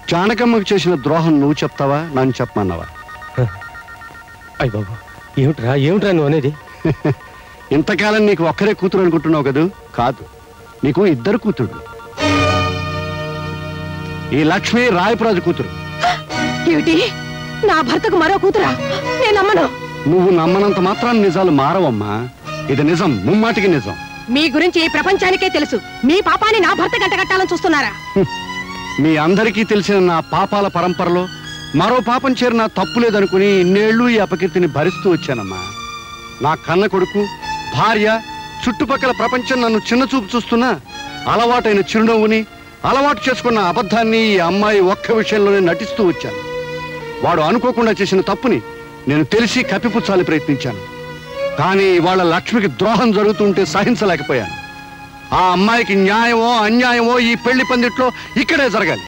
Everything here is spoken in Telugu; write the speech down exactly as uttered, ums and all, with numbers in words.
జానకమ్మకు చేసిన ద్రోహం నువ్వు చెప్తావా నన్ను చెప్పమన్నావా? అయ్య బాబు, ఏమిట్రా ఏమిట్రా నువ్వు అనేది? ఇంతకాలం నీకు ఒక్కరే కూతురు అనుకుంటున్నావు కదూ? కాదు, నీకు ఇద్దరు కూతురు. ఈ లక్ష్మి రాయపురాజు కూతురు. ఏమిటి, నా భర్తకు మరో కూతురా? నేను నమ్మను. నువ్వు నమ్మనంత మాత్రాన్ని నిజాలు మారవమ్మా. ఇది నిజం, ముమ్మాటికి నిజం. మీ గురించి ఈ ప్రపంచానికే తెలుసు. మీ పాపాన్ని నా భర్త గంట కట్టాలని చూస్తున్నారా? మీ అందరికీ తెలిసిన నా పాపాల పరంపరలో మరో పాపం చేరిన తప్పు లేదనుకుని ఇన్నేళ్లు ఈ అపకీర్తిని భరిస్తూ వచ్చానమ్మా. నా కన్న కొడుకు, భార్య, చుట్టుపక్కల ప్రపంచం నన్ను చిన్నచూపు చూస్తున్నా అలవాటైన చిరునవ్వుని, అలవాటు చేసుకున్న అబద్ధాన్ని ఈ అమ్మాయి ఒక్క విషయంలోనే నటిస్తూ వచ్చాను. వాడు అనుకోకుండా చేసిన తప్పుని నేను తెలిసి కప్పిపుచ్చాలని ప్రయత్నించాను. కానీ ఇవాళ లక్ష్మికి ద్రోహం జరుగుతుంటే సహించలేకపోయాను. ఆ అమ్మాయికి న్యాయమో అన్యాయమో ఈ పెళ్లి పందిట్లో ఇక్కడే జరగాలి.